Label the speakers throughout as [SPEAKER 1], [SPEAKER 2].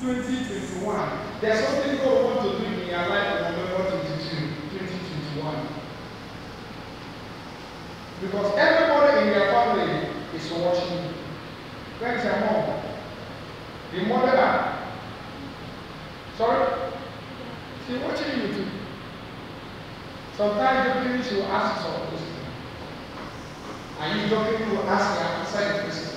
[SPEAKER 1] 2021. There's something God wants to do in your life on November 22, 2021. Because everybody in your family is watching you. Where is your mom? The mother. Sorry? She's watching you too. Sometimes the people will ask you some questions. And you don't people will ask you answer the question.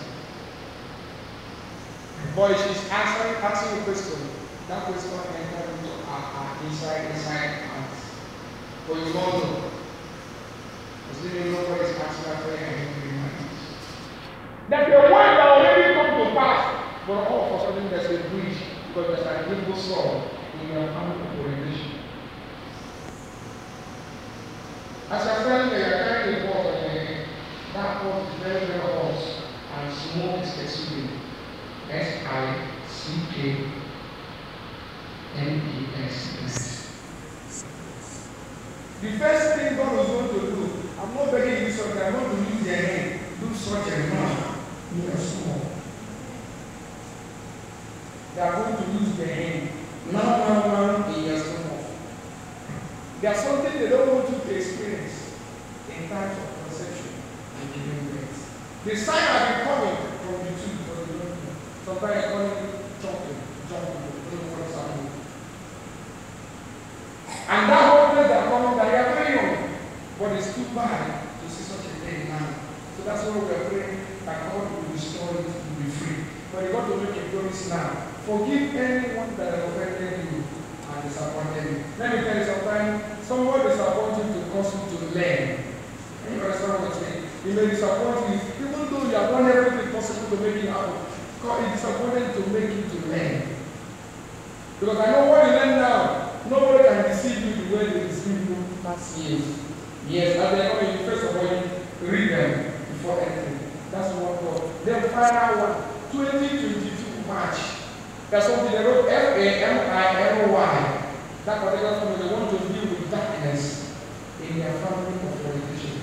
[SPEAKER 1] But she's asking a question. That question enters into our inside hands. But you don't know. Because you don't know what is asking that prayer and you remind us. That the word that already come to pass, but all of a sudden there's a bridge because there's an evil soul in your family orientation. As I'm telling you, you're carrying the pot on your head. That pot is very, very hot and smoke is exuding. S-I-C-K-N-E-S. The first thing God was going to do, I'm not begging you something, I'm going to use their hand, do such a man in your small. They are going to use their hand, now in your small. There's something they don't want you to experience in times of conception and giving birth. The sign has been coming from the two. Sometimes I call it jumping, what's happening. And that whole place that coming, that you are very young, but it's too bad to see such a thing now. So that's why we are praying that God will restore it, will be free. But you got to make a promise now. Forgive anyone that has offended you and disappointed you. Let me tell you sometimes, someone disappointed you to cause you to learn. You understand what I'm saying? He may disappoint you, even though you have done everything possible to make it happen. God is disappointed to make you to learn. Because I know what you learn now, nobody can deceive you the way they deceive you past years. Yes, and they are going, first of all, you read them before entering. That's what God. Then final one, 2022 March. That's something they wrote F-A-M-I-L-Y. That particular family, they want to deal with darkness in their family of fornication.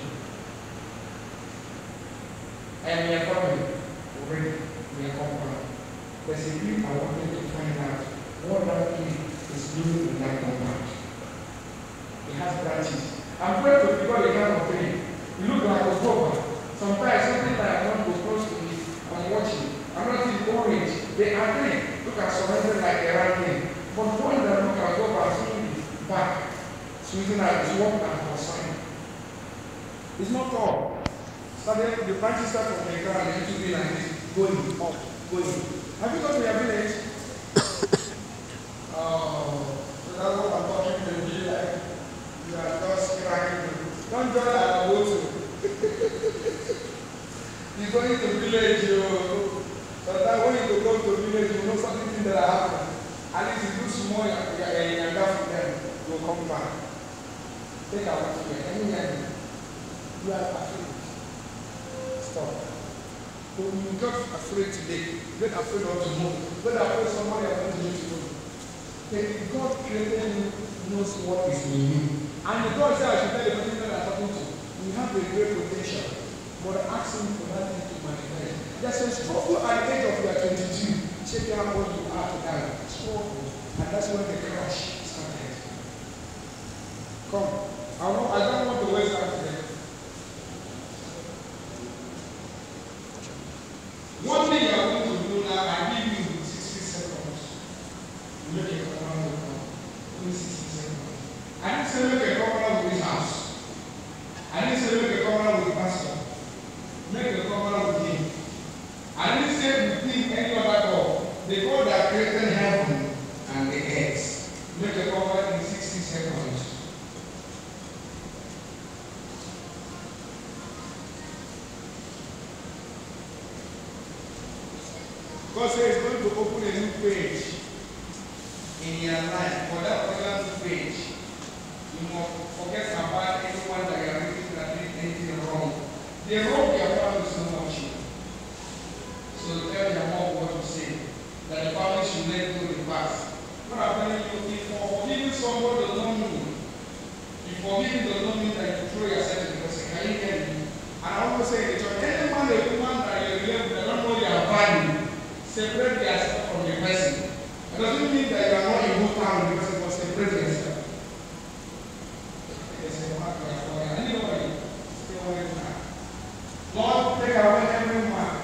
[SPEAKER 1] And their family already. There's a group I wanted to find out what that thing is doing in that compound. It has branches. I'm going to figure the kind of thing. You look like a cover. Sometimes something like I want to close to me, I'm watching. I'm not in orange. They are green. Look at something like a round thing. But one that look at cover and swing it back. Swinging out is walk and for sign. It's not all. Started the branches start from the ground and it will be like this. Going up, going. Have you gone to your village? Oh, so that's what I'm talking to you like. You are just cracking. Don't join our boat. You're going to village, so that when you go to village, you know something that happened. At least you do small and from them, you will come back. Take our fear. You are afraid. Stop. So you got afraid today, get afraid of tomorrow, get afraid somebody is going to do tomorrow. God created you, knows what is in you. And the God said, I should tell the person that I'm talking to, you have a great potential, but ask him for that thing to manifest. There's a struggle at the age of your 22. Check out what you are now. Struggle. And that's when the crash started. Come. I don't want to waste time today. One thing you are going to do now, I give you 60 seconds. Make a covenant with God. Only 60 seconds. I didn't say make a covenant with this house. I didn't say make a covenant with the pastor. Make a covenant with him. I didn't say with him any other God. The God that created heaven and the earth. Make a covenant in 60 seconds. God says He's going to open a new page in your life. For that particular new page, you must forget about anyone that you are making that did anything wrong. The wrong your family is not watching. So tell your mom what to say. That the family should let go the past. What I'm telling you, if forgiving someone does not mean, if forgiving does not mean that you throw yourself in the person, can you hear me? And I want to say in the church, any man or woman that you relate with, they don't know your value. Separate yourself from the person. It doesn't mean that you are not in good town because it was separated yourself. Lord, take away every mark.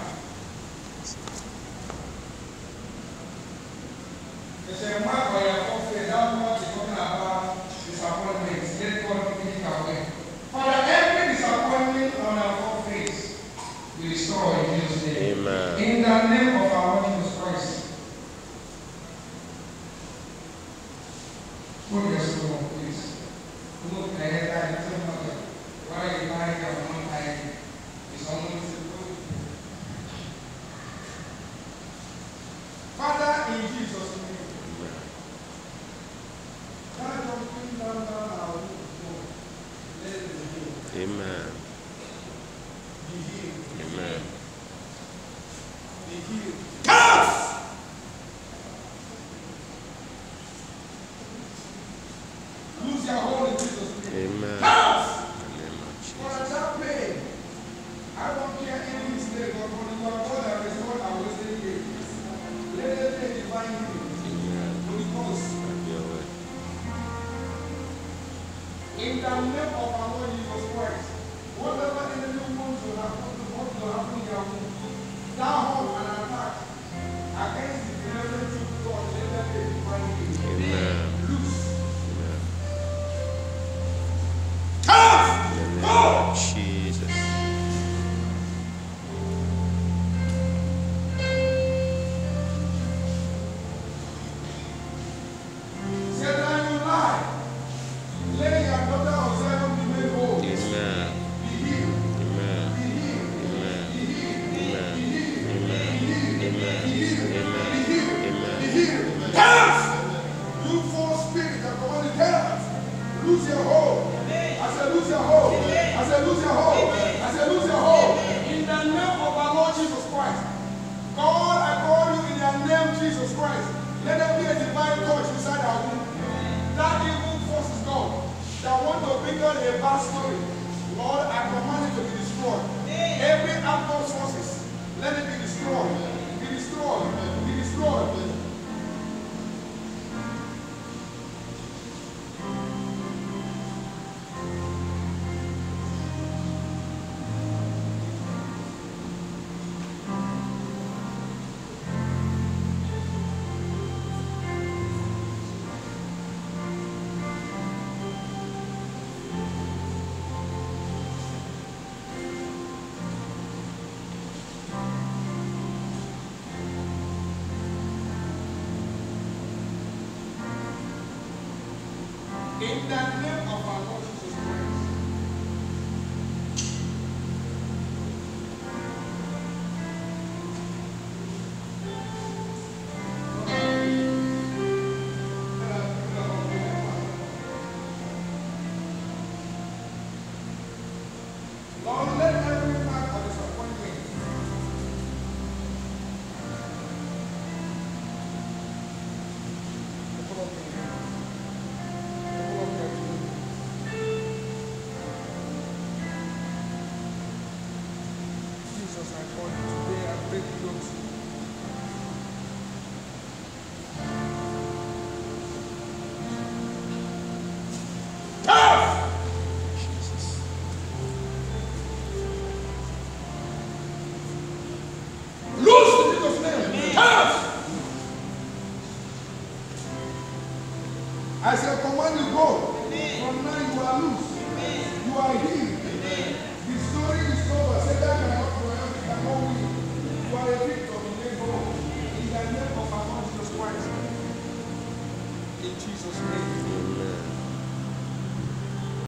[SPEAKER 1] There's a mark on your forehead. That's what you're talking about disappointments. Let God take it away. Father, every disappointment on our foreface, we restore in Jesus' name.
[SPEAKER 2] Amen.
[SPEAKER 1] In the name of our Lord Jesus Christ. Put your soul, please. Look ahead and tell mother why you lying at one time is almost simple. Father, in Jesus' name. God don't bring down our wounds. Let it be healed.
[SPEAKER 2] Amen.
[SPEAKER 1] Be healed.
[SPEAKER 2] Amen.
[SPEAKER 1] Be healed. Yes! Lose your hold in Jesus' name.
[SPEAKER 2] Amen.
[SPEAKER 1] Yes!
[SPEAKER 2] In the name of
[SPEAKER 1] For
[SPEAKER 2] Jesus.
[SPEAKER 1] that pain, I don't care any mistake, but when you are God and restore our wasted years, let it be a divine healing.
[SPEAKER 2] Amen.
[SPEAKER 1] Holy Ghost.
[SPEAKER 2] Have your way.
[SPEAKER 1] In the name of our Lord Jesus Christ, whatever enemy wants to happen in your womb, that hold an attack against the deliverance of God, let there be a divine healing.
[SPEAKER 2] Amen.
[SPEAKER 1] Loose.
[SPEAKER 2] Amen.
[SPEAKER 1] Cast!
[SPEAKER 2] In the name
[SPEAKER 1] Go!
[SPEAKER 2] of Jesus.
[SPEAKER 1] Satan, you lie. Let your daughter of Zion be made whole.
[SPEAKER 2] Amen.
[SPEAKER 1] Be healed.
[SPEAKER 2] Amen.
[SPEAKER 1] Be healed.
[SPEAKER 2] Amen.
[SPEAKER 1] Be healed.
[SPEAKER 2] Amen.
[SPEAKER 1] Be healed.
[SPEAKER 2] Amen.
[SPEAKER 1] Be healed.
[SPEAKER 2] Amen.
[SPEAKER 1] Be healed.
[SPEAKER 2] Amen.
[SPEAKER 1] Be healed.
[SPEAKER 2] Amen.
[SPEAKER 1] Be healed. Cast! You false spirit that command the devils. Lose your hold. I said lose your hold. I said lose your hold. I said lose your hold. In the name of our Lord Jesus Christ. God, I call you in your name, Jesus Christ. Let there be a divine touch inside our womb. That evil force is gone. That want to bring on a bad story. Lord, I command it to be destroyed. Every outdoor forces, let it be destroyed. Be destroyed. Be destroyed. In the name of our Lord Jesus Christ. Lord, let every mark of disappointment Jesus, I call you today, I break yokes.
[SPEAKER 2] Jesus.
[SPEAKER 1] Loose in Jesus' name. I shall command you go. From now you are loose. You are healed. The story is over. Satan cannot prevail. He cannot win. You are a victor. You may go. In the name of our Lord Jesus Christ. In Jesus' name.